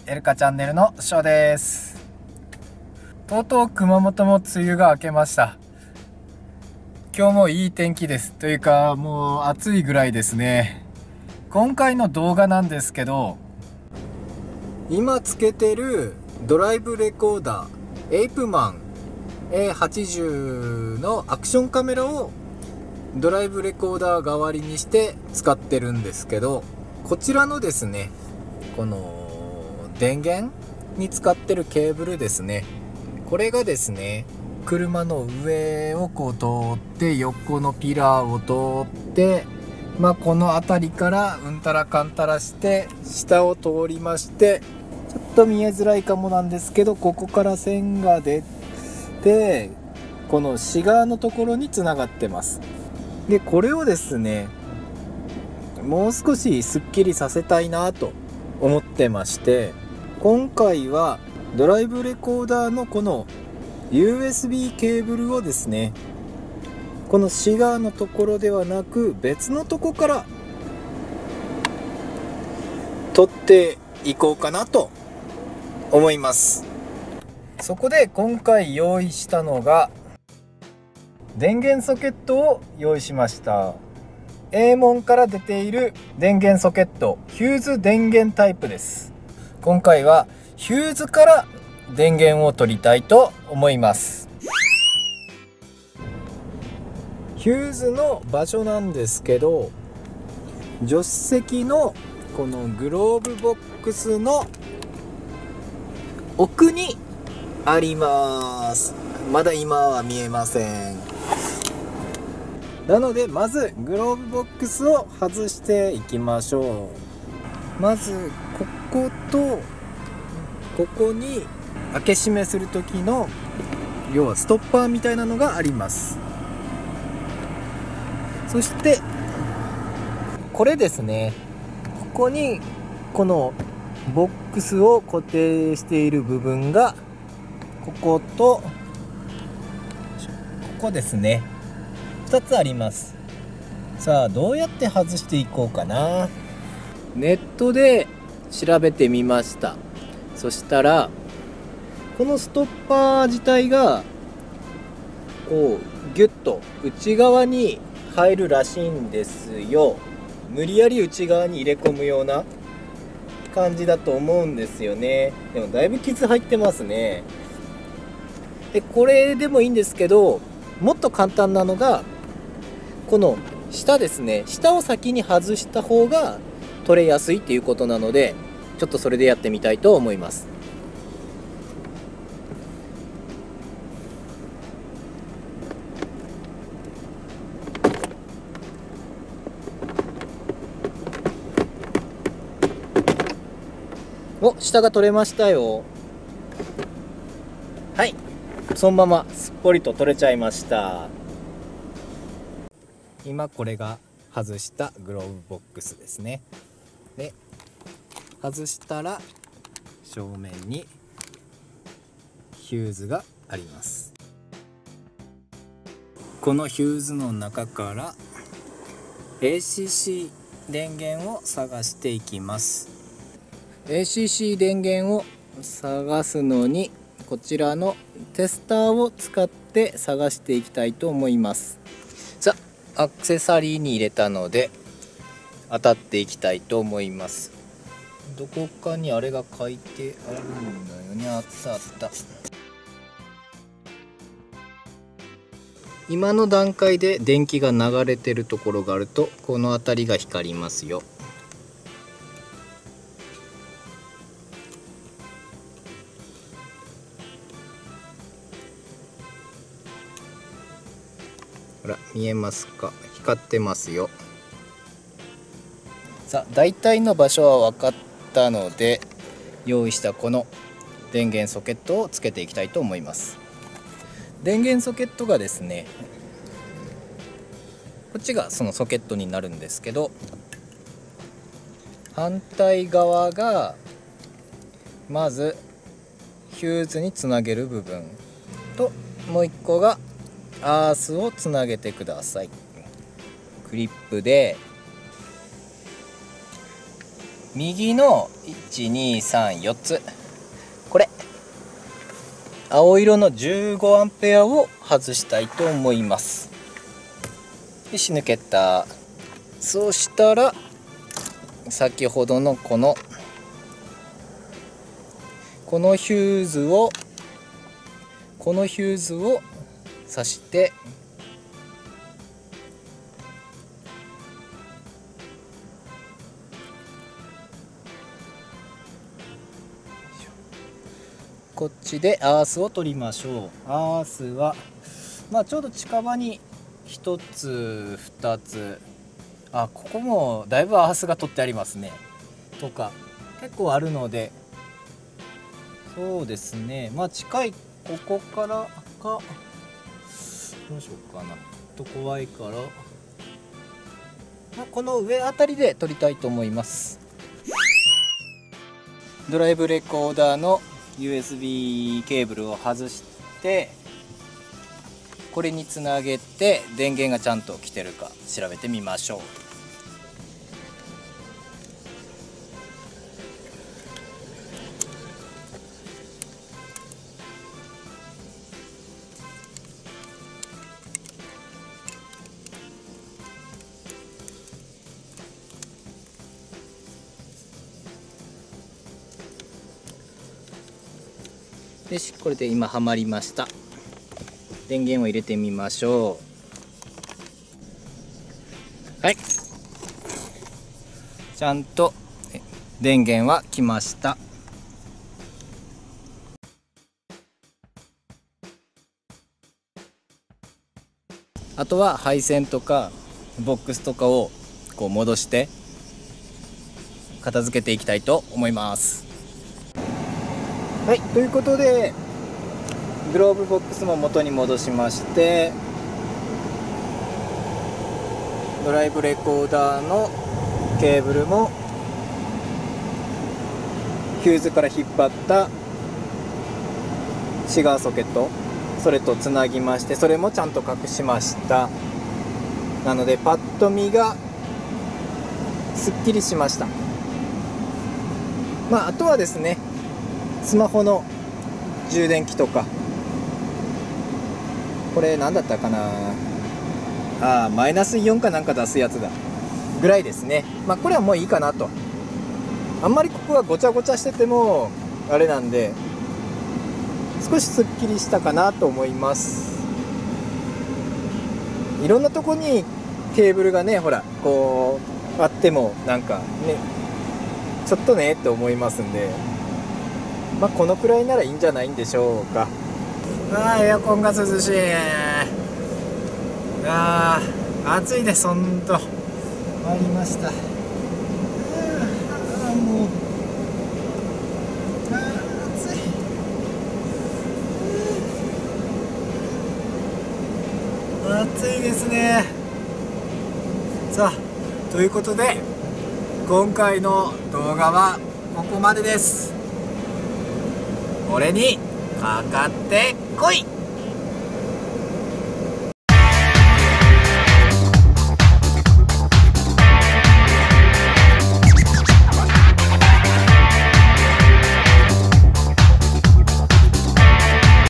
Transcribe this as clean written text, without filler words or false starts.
エルカチャンネルのショーです。とうとう熊本も梅雨が明けました。今日もいい天気です。というかもう暑いぐらいですね。今回の動画なんですけど、今つけてるドライブレコーダーエイプマン A80 のアクションカメラをドライブレコーダー代わりにして使ってるんですけど、こちらのですね、この電源に使ってるケーブルですね、これがですね、車の上をこう通って横のピラーを通って、この辺りからうんたらかんたらして下を通りまして、ちょっと見えづらいかもなんですけど、ここから線が出てこのシガーのところにつながってます。でこれをですね、もう少しすっきりさせたいなと思ってまして、今回はドライブレコーダーのこの USB ケーブルをですね、このシガーのところではなく別のとこから取っていこうかなと思います。そこで今回用意したのが電源ソケットを用意しました。 A 門から出ている電源ソケット、ヒューズ電源タイプです。今回はヒューズから電源を取りたいと思います。ヒューズの場所なんですけど、助手席のこのグローブボックスの奥にあります。まだ今は見えません。なのでまずグローブボックスを外していきましょう。まずこことここに開け閉めする時の要はストッパーみたいなのがあります。そしてこれですね、ここにこのボックスを固定している部分がこことここですね、2つあります。さあどうやって外していこうかな。ネットで調べてみました。そしたらこのストッパー自体がこうギュッと内側に入るらしいんですよ。無理やり内側に入れ込むような感じだと思うんですよね。でもだいぶ傷入ってますね。でこれでもいいんですけど、もっと簡単なのがこの下ですね、下を先に外した方が取れやすいっていうことなので、ちょっとそれでやってみたいと思います。お、下が取れましたよ。はい、そのまますっぽりと取れちゃいました。今これが外したグローブボックスですね。で外したら正面にヒューズがあります。このヒューズの中から ACC 電源を探していきます。 ACC 電源を探すのにこちらのテスターを使って探していきたいと思います。さあアクセサリーに入れたので当たっていきたいと思います。どこかにあれが書いてあるんだよね。あったあった。今の段階で電気が流れてるところがあるとこの辺りが光りますよ。ほら見えますか、光ってますよ。さあ大体の場所は分かったので、用意したこの電源ソケットをつけていきたいと思います。電源ソケットがですね、こっちがそのソケットになるんですけど、反対側がまずヒューズにつなげる部分と、もう一個がアースをつなげてください。クリップで右の1234つ、これ青色の15アンペアを外したいと思います。で仕抜けた。そうしたら先ほどのこのヒューズを挿して、こっちでアースを取りましょう。アースはちょうど近場に1つ2つ、ここもだいぶアースが取ってありますねとか結構あるので、そうですね、近いここからか、どうしようかなと怖いから、この上あたりで撮りたいと思います。ドライブレコーダーの USB ケーブルを外して、これにつなげて電源がちゃんと来てるか調べてみましょう。よし、これで今はまりました。電源を入れてみましょう。はい、ちゃんと電源は来ました。あとは配線とかボックスとかをこう戻して片付けていきたいと思います。はい、ということでグローブボックスも元に戻しまして、ドライブレコーダーのケーブルもヒューズから引っ張ったシガーソケット、それとつなぎまして、それもちゃんと隠しました。なのでパッと見がすっきりしました。あとはですね、スマホの充電器とか、これ何だったかな、マイナスイオンかなんか出すやつだぐらいですね。これはもういいかなと。あんまりここがごちゃごちゃしててもあれなんで、少しすっきりしたかなと思います。いろんなとこにケーブルがね、ほらこうあってもなんかね、ちょっとねって思いますんで、このくらいならいいんじゃないんでしょうか。エアコンが涼しい。暑いです。ほんと終わりました。もう暑い。暑いですね。さあ、ということで今回の動画はここまでです。俺にかかってこい。